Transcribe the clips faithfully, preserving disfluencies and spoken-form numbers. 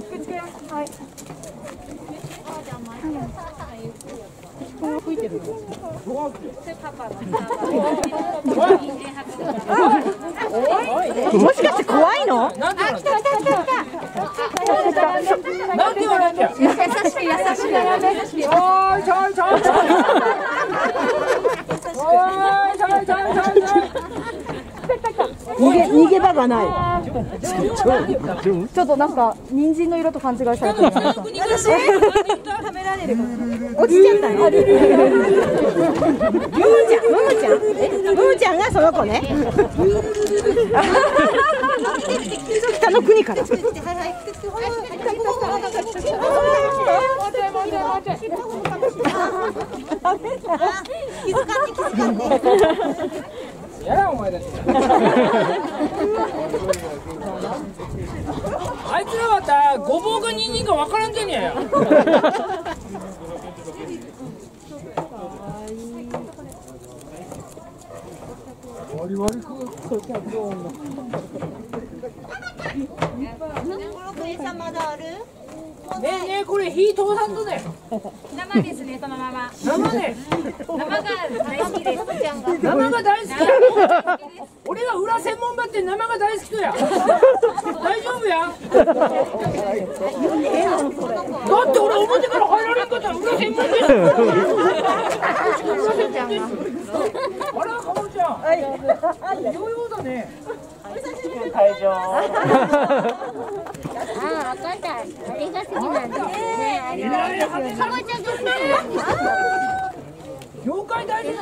はい。吹いてる。もしかして怖いの？あ、来た来た来た来た。 なんて言われんだよ。 優しい優しい優しい。 おーいちょいちょいちょい。おーいちょいちょいちょいちょい。 逃げ逃げ場がない。ちょっとなんか人参の色と勘違いされてる。私食べられる。落ちちゃったの。ムムちゃん、ムムちゃん、え、ムムちゃんがその子ね。北の国から。気づかって気づかって。 やらお前だって。あいつらはたごぼうかニンニンかわからんてんやよ。ワリワリく。ねえねえこれ火通さんとね。 生ですね、そのまま。 生ね。 生が大好きです。 生が大好きや。俺が裏専門場って生が大好きとや。大丈夫や。だって俺表から入られんかったら裏専門です。あらかぼちゃん。ヨーヨーだね。会場。 ああ、わかった。あれが好きなんだ。ね、あれが。かぼちゃが好きなんです。 業界大戦争。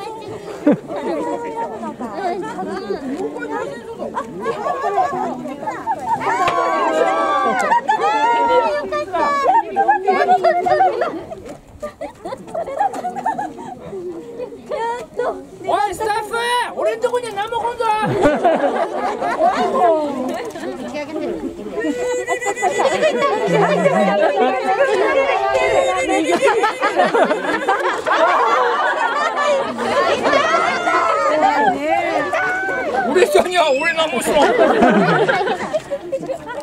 おいスタッフ、俺んとこには何も来んぞ。俺さんには俺何もしろん。